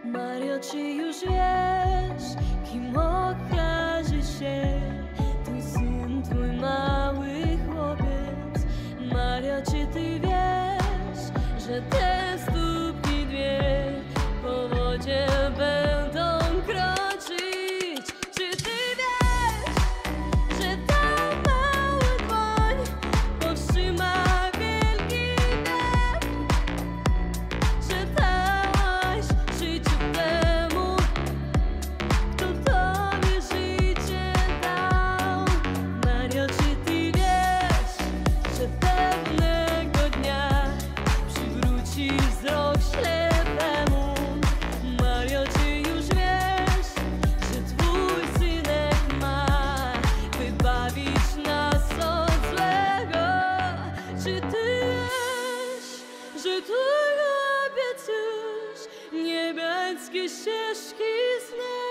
Mario, czy już wiesz, kim okaże się twój syn, twój mały chłopiec? Mario, czy ty wiesz, że te stópki dwie po wodzie będą kroczyć? Czy ty wiesz, że ta mała dłoń powstrzyma wielki wiatr? Że dałaś życiu temu, kto tobie życie dał. Mario, czy ty wiesz, że pewnego dnia przywrócisz wzrok ślepemu? Mario, czy już wiesz, że twój synek ma wybawić nas od złego? Czy ty wiesz, że twój chłopiec już niebieskie ścieżki zna?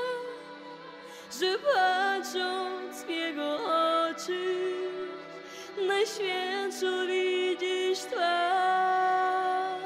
Że patrząc w jego oczy najświętszą widzisz twarz.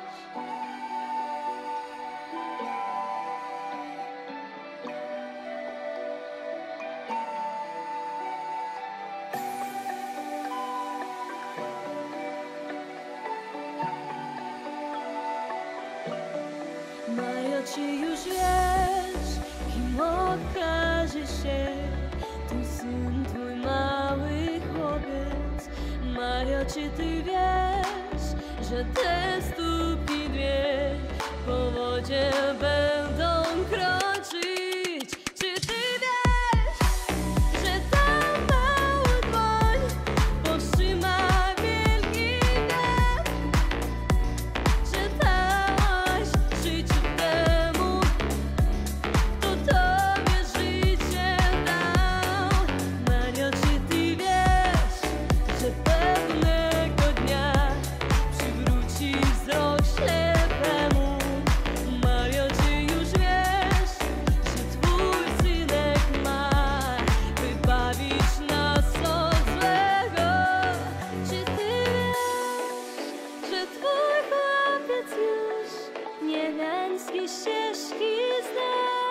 Mario, czy już wiesz, kim okaże się twój syn, twój mały chłopiec? Mario, czy ty wiesz, że te stópki dwie po wodzie będą kroczyć? Czy ty wiesz, że ta mała dłoń powstrzyma wielki wiatr? Że dałaś życiu temu, kto tobie życie dał. Mario, czy ty wiesz, że pewnego dnia przywrócisz wzrok ślepemu? Mario, czy już wiesz, że twój synek ma wybawić nas od złego? Czy ty wiesz, że twój chłopiec już niebieskie ścieżki zna?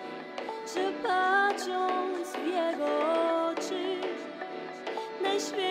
Że patrząc w jego oczy najświętszą